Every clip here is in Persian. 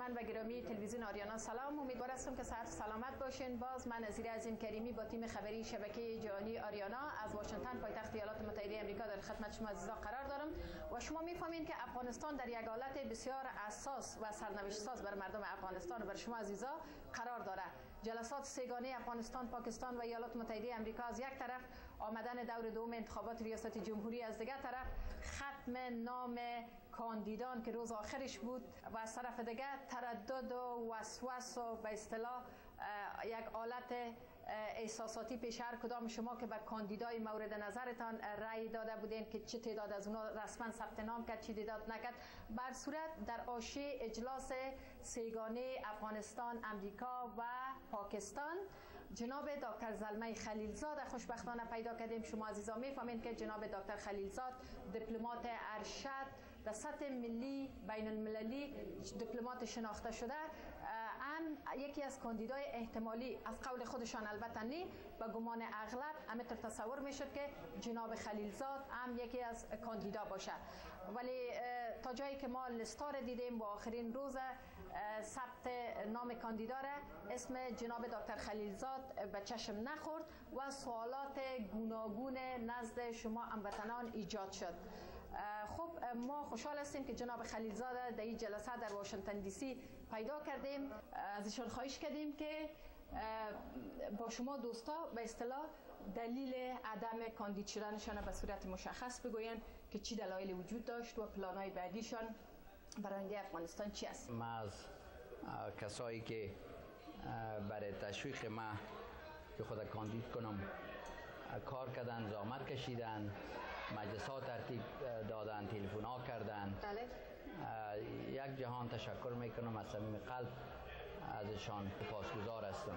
ارجمند و گرامی تلویزیون آریانا سلام. امیدوار هستم که صحت سلامت باشین. باز من نظیر عظیم کریمی با تیم خبری شبکه جهانی آریانا از واشنگتن پایتخت ایالات متحده آمریکا در خدمت شما عزیزان قرار دارم و شما میفهمین که افغانستان در یک حالت بسیار حساس و سرنوشت ساز بر مردم افغانستان و بر شما عزیزان قرار داره. جلسات سه‌گانه افغانستان، پاکستان و ایالات متحده آمریکا از یک طرف، آمدن دور دوم انتخابات ریاست جمهوری از دیگر طرف، ختم نام کاندیدان که روز آخرش بود و از طرف دیگر تردد و وسواس و به اصطلاح یک حالت احساساتی پیش هر کدام شما که به کاندیدای مورد نظرتان رأی داده بودین که چه تعداد از اونا رسما ثبت نام کرد، چه تعداد نکرد. بر صورت در حاشیه اجلاس سه‌گانه افغانستان، امریکا و پاکستان جناب دکتر زلمه خلیلزاد خوشبختانه پیدا کردیم. شما عزیزان میفهمین که جناب دکتر خلیلزاد دیپلمات ارشد در سطح ملی بین المللی دیپلمات شناخته شده، هم یکی از کاندیدای احتمالی از قول خودشان البته نه به گمان اغلب همینطور تصور میشد که جناب خلیلزاد هم یکی از کاندیدا باشه، ولی تا جایی که ما لستار دیدیم با آخرین روز ثبت نام کاندیدا را اسم جناب دکتر خلیلزاد به چشم نخورد و سوالات گوناگون نزد شما هموطنان ایجاد شد. خب ما خوشحال هستیم که جناب خلیلزاد در این جلسه در واشنگتن دی سی پیدا کردیم. ازشان خواهش کردیم که با شما دوستا به اصطلاح دلیل عدم کاندید شدنشان به صورت مشخص بگوین که چی دلایل وجود داشت و پلانهای بعدیشان برای آینده افغانستان چی است. ما از کسایی که برای تشویق ما که خود کاندید کنم کار کردن، زحمت کشیدن، مجلس‌ها ترتیب دادن، تلفن‌ها کردن. بله. یک جهان تشکر میکنم، از صمیم قلب ازشان سپاسگزار هستم.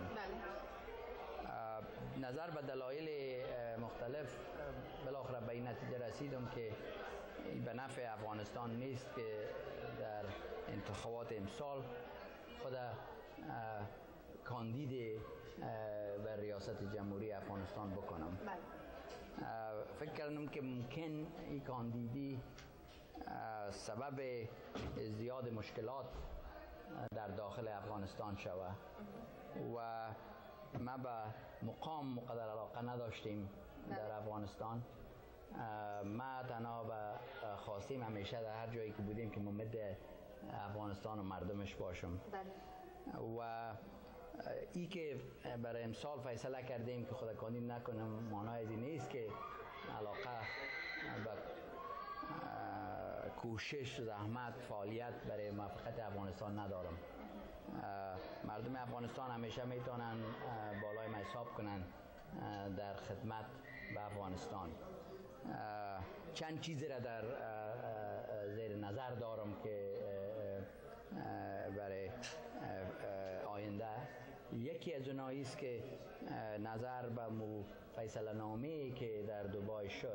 بله. نظر به دلایل مختلف بالاخره به این نتیجه رسیدم که به نفع افغانستان نیست که در انتخابات امسال خود کاندید بر ریاست جمهوری افغانستان بکنم. بله. فکر کردم که ممکن این کاندیدی سبب زیاد مشکلات در داخل افغانستان شود و ما به مقام مقدر علاقه نداشتیم در افغانستان. ما تنها به خواستیم همیشه در هر جایی که بودیم که ممد افغانستان و مردمش باشم. و ای که برای امسال فیصله کردیم که خود کاندید نکنم معنای از این نیست که علاقه به کوشش، زحمت، فعالیت برای موفقیت افغانستان ندارم. مردم افغانستان همیشه میتونن بالای ما حساب کنن در خدمت به افغانستان. چند چیزی را در زیر نظر دارم که برای آینده. یکی از اونایی است که نظر به فیصله نامه‌ای که در دبی شد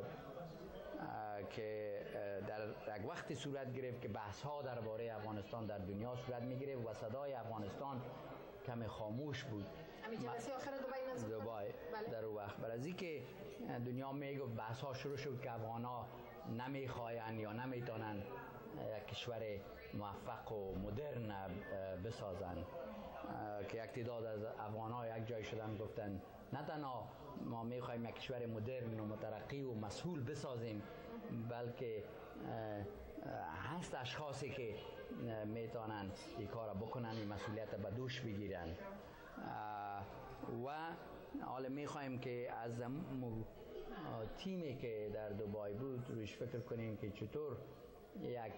که در یک وقتی صورت گرفت که بحث ها درباره افغانستان در دنیا صورت می‌گرفت و صدای افغانستان کمی خاموش بود. همین جلسه آخر دبی در اون وقت برای از اینکه دنیا میگفت بحث ها شروع شد که افغانا نمیخواین یا نمیتونن یک کشور موفق و مدرن بسازن، که یک تعداد از افغان‌ها یک جای شدن گفتن نه تنها ما میخوایم یک کشور مدرن و مترقی و مسئول بسازیم، بلکه هست اشخاصی که میتونن این کار بکنن، این مسئولیت به دوش بگیرن و حالا میخوایم که از تیمی که در دبی بود رویش فکر کنیم که چطور یک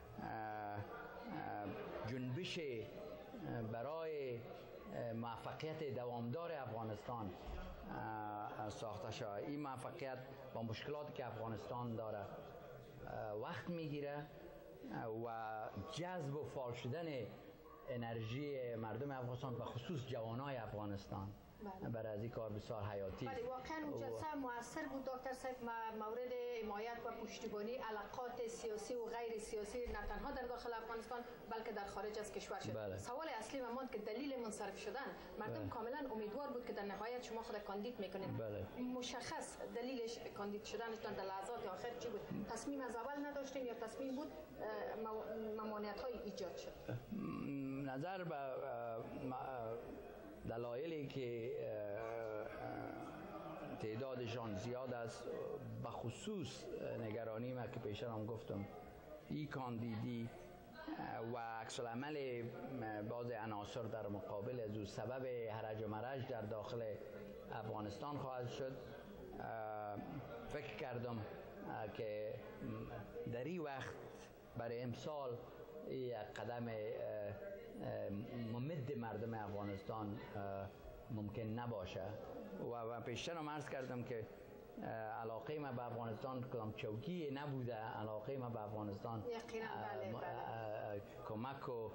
جنبش برای موفقیت دوامدار افغانستان ساخته شد. این موفقیت با مشکلاتی که افغانستان داره وقت میگیره و جذب و فعال شدن انرژی مردم افغانستان و خصوص جوانای افغانستان برای از این کار بسیار حیاتی. ولی واقعا اون جلسه موثر بود دکتر صاحب. مورد حمایت و پشتیبانی علاقات سیاسی و غیر سیاسی نه تنها در داخل افغانستان بلکه در خارج از کشور شد. سوال اصلی ما ماند که دلیل منصرف شدن مردم کاملا امیدوار بود که در نهایت شما خود کاندید میکنید. مشخص دلیلش کاندید شدنشتان در لحظات آخر چی بود؟ تصمیم از اول نداشتین یا تصمیم بود ممانعت های ایجاد شد؟ نظر به دلایلی که تعدادشان زیاد است، به خصوص نگرانی ما که پیش هم گفتم این کاندیدی و عکس العمل بعض عناصر در مقابل از او سبب هرج و مرج در داخل افغانستان خواهد شد. فکر کردم که در این وقت برای امسال یک قدم ممد مردم افغانستان ممکن نباشه و پیشتر هم عرض کردم که علاقه ما به افغانستان کدام چوکی نبوده. علاقه ما به افغانستان کمک و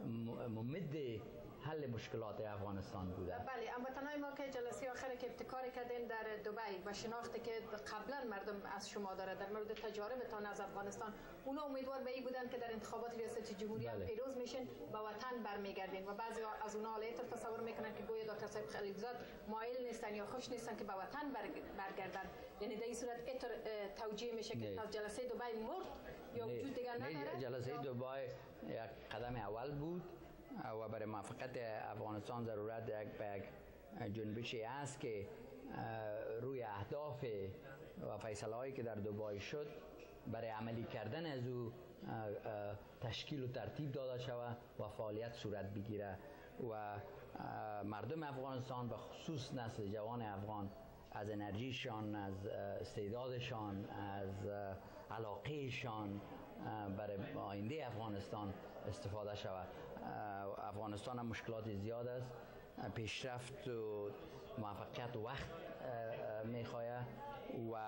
ممد حل مشکلات افغانستان بوده. بله، هموطنان ما که جلسه آخری که ابتکار کردین در دبی و شناختی که قبلا مردم از شما داره در مورد تجاربتان از افغانستان، اونا امیدوار به این بودن که در انتخابات ریاست جمهوری هم پیروز میشن به وطن برمیگردین و بعضی از اونا حالا تصور میکنن که گویا دکتر صاحب خلیلزاد مایل نیستن یا خوش نیستن که به وطن برگردن. یعنی در این صورت توجیه میشه که از جلسه دبی مرد یا وجود دیگر نداره. جلسه دبی یک قدم اول بود و برای موفقیت افغانستان ضرورت یک جنبشی است که روی اهداف و فیصله هایی که در دبی شد برای عملی کردن از او تشکیل و ترتیب داده شود و فعالیت صورت بگیره و مردم افغانستان به خصوص نسل جوان افغان از انرژیشان، از استعدادشان، از علاقهشان برای آینده افغانستان استفاده شود. افغانستان هم مشکلات زیاد است، پیشرفت و موفقیت وقت میخواه و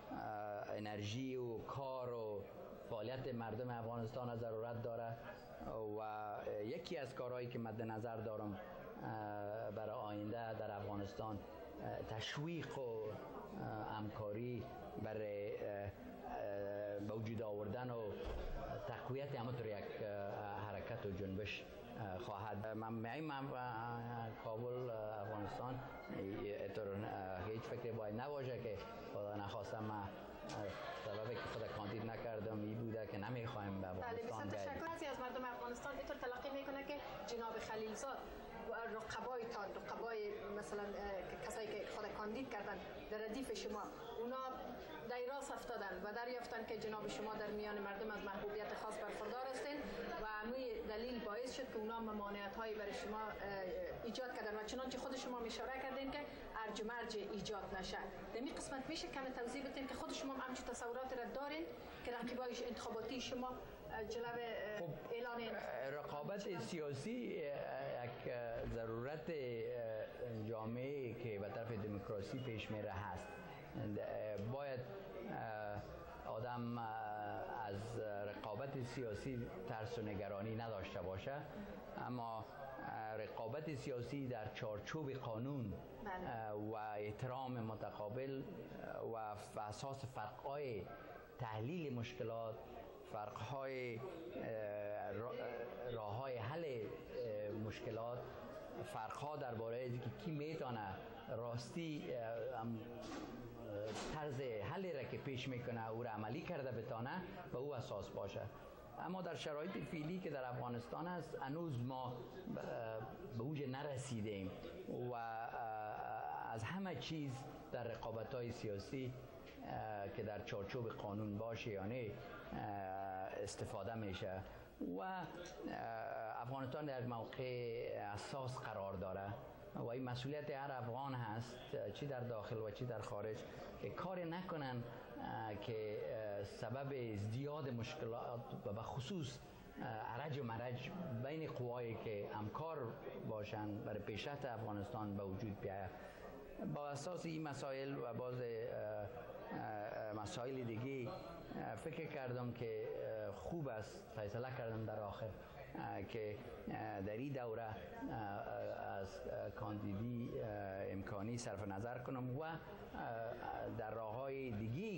انرژی و کار و فعالیت مردم افغانستان ضرورت داره و یکی از کارهایی که مد نظر دارم برای آینده در افغانستان تشویق و همکاری برای به وجود آوردن و تقویت همونطور یک حرکت و جنبش خواهد. من کابل افغانستان هیچ فکر باید نباشه که خدا نخواستم من سببی که خود کاندید نکردم این بوده که نمیخوایم به افغانستان بریم. بعضی از مردم افغانستان اینطور تلقی میکنه که جناب خلیلزاد و رقبای مثلا کسایی که خود کاندید کردن در ردیف شما، اونا در راست افتادن و دریافتن که جناب شما در میان مردم از محبوبیت خاص برخوردار هستین و همین دلیل باعث شد که اونا ممانعت هایی برای شما ایجاد کردن و چنانچه خود شما اشاره کردین که ارج و مرج ایجاد نشه. در این قسمت میشه کم توضیح بدین که خود شما همچین تصورات را دارین که رقیبای انتخاباتی شما جلب اعلان رقابت سیاسی یک ضرورت جامعه که به طرف دموکراسی پیش میره هست. باید آدم از رقابت سیاسی ترس و نگرانی نداشته باشه، اما رقابت سیاسی در چارچوب قانون و احترام متقابل و اساس فرق‌های تحلیل مشکلات، فرق‌های راه‌های حل مشکلات، فرق‌ها درباره اینکه کی میتونه راستی طرز حلی را که پیش میکنه او را عملی کرده بتانه و او اساس باشه. اما در شرایط فعلی که در افغانستان است هنوز ما به اوج نرسیدیم و از همه چیز در رقابت‌های سیاسی که در چارچوب قانون باشه یا نه استفاده میشه و افغانستان در موقع اساس قرار داره و این مسئولیت هر افغان هست، چی در داخل و چی در خارج، که کاری نکنن که سبب ازدیاد مشکلات و به خصوص ارج و مرج بین قوایی که همکار باشن برای پیشرفت افغانستان به وجود بیاید. با اساس این مسائل و باز مسائل دیگه فکر کردم که خوب است، فیصله کردم در آخر که در این دوره از کاندیدی امکانی صرف نظر کنم و در راه‌های دیگه